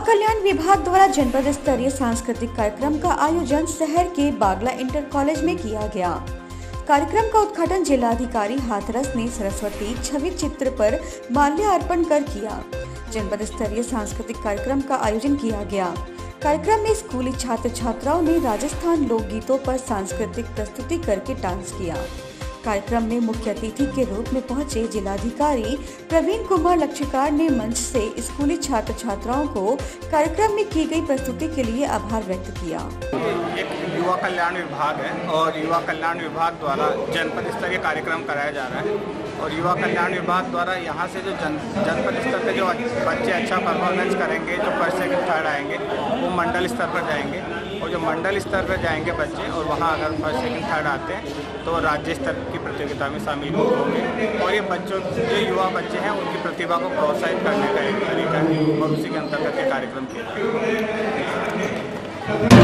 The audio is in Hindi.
कल्याण विभाग द्वारा जनपद स्तरीय सांस्कृतिक कार्यक्रम का आयोजन शहर के बागला इंटर कॉलेज में किया गया। कार्यक्रम का उद्घाटन जिलाधिकारी हाथरस ने सरस्वती छवि चित्र पर माल्यार्पण कर किया। जनपद स्तरीय सांस्कृतिक कार्यक्रम का आयोजन किया गया। कार्यक्रम में स्कूली छात्र छात्राओं ने राजस्थान लोकगीतों पर सांस्कृतिक प्रस्तुति करके डांस किया। कार्यक्रम में मुख्य अतिथि के रूप में पहुंचे जिलाधिकारी प्रवीण कुमार लक्षकार ने मंच से स्कूली छात्र छात्राओं को कार्यक्रम में की गई प्रस्तुति के लिए आभार व्यक्त किया। एक युवा कल्याण विभाग है और युवा कल्याण विभाग द्वारा जनपद स्तरीय कार्यक्रम कराया जा रहा है और युवा कल्याण विभाग द्वारा यहाँ से जो जनपद स्तर पे जो बच्चे अच्छा परफॉर्मेंस करेंगे, जो फर्स्ट सेकंड थर्ड आएंगे, वो मंडल स्तर पर जाएंगे और जो मंडल स्तर पर जाएंगे बच्चे और वहाँ अगर फर्स्ट सेकंड थर्ड आते हैं तो राज्य स्तर की प्रतियोगिता में शामिल होंगे। और ये बच्चों जो युवा बच्चे हैं उनकी प्रतिभा को प्रोत्साहित करने का एक तरीका है और उसी के अंतर्गत ये कार्यक्रम किया।